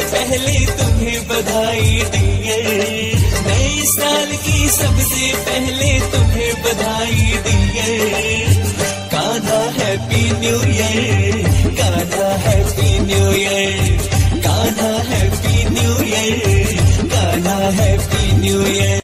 पहले तुम्हें बधाई डियर, नए साल की सबसे पहले तुम्हें बधाई dear. Kanha happy new year, Kanha happy new year, Kanha happy new year, Kanha happy new year.